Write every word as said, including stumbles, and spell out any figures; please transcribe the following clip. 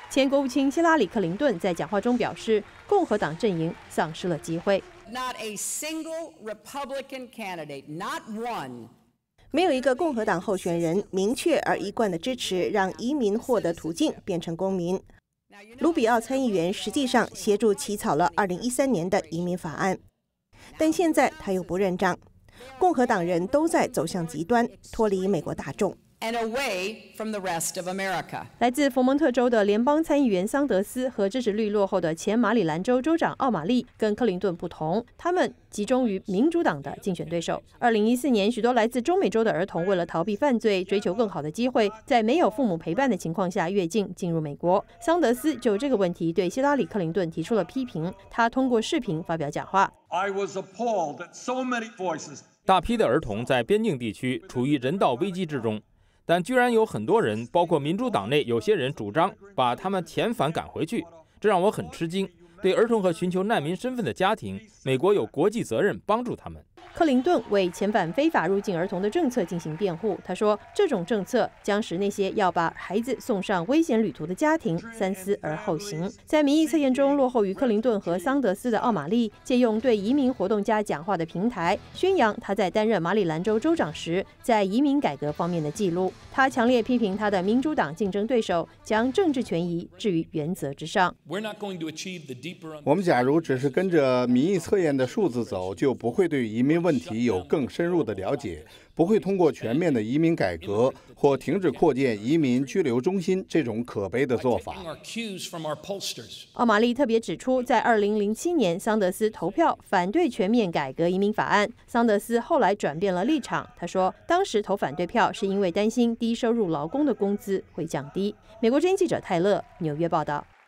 前国务卿希拉里·克林顿在讲话中表示，共和党阵营丧失了机会。 Not a single Republican candidate, not one. 没有一个共和党候选人明确而一贯的支持让移民获得途径变成公民。卢比奥参议员实际上协助起草了二零一三年的移民法案，但现在他又不认账。共和党人都在走向极端，脱离美国大众。 And away from the rest of America. 来自佛蒙特州的联邦参议员桑德斯和支持率落后的前马里兰州州长奥马利跟克林顿不同，他们集中于民主党的竞选对手。二零一四年，许多来自中美洲的儿童为了逃避犯罪、追求更好的机会，在没有父母陪伴的情况下越境进入美国。桑德斯就这个问题对希拉里·克林顿提出了批评，他通过视频发表讲话。 I was appalled at so many voices. 大批的儿童在边境地区处于人道危机之中。但居然有很多人，包括民主党内有些人主张把他们遣返赶回去，这让我很吃惊。对儿童和寻求难民身份的家庭，美国有国际责任帮助他们。 克林顿为遣返非法入境儿童的政策进行辩护。他说，这种政策将使那些要把孩子送上危险旅途的家庭三思而后行。在民意测验中落后于克林顿和桑德斯的奥马利，借用对移民活动家讲话的平台，宣扬他在担任马里兰州州长时在移民改革方面的记录。他强烈批评他的民主党竞争对手将政治权益置于原则之上。 我们假如只是跟着民意测验的数字走，就不会对移民问题有更深入的了解，不会通过全面的移民改革或停止扩建移民拘留中心这种可悲的做法。 奥马利特别指出，在二零零七年，桑德斯投票反对全面改革移民法案。桑德斯后来转变了立场，他说，当时投反对票是因为担心低收入劳工的工资会降低。美国之音记者泰勒纽约报道。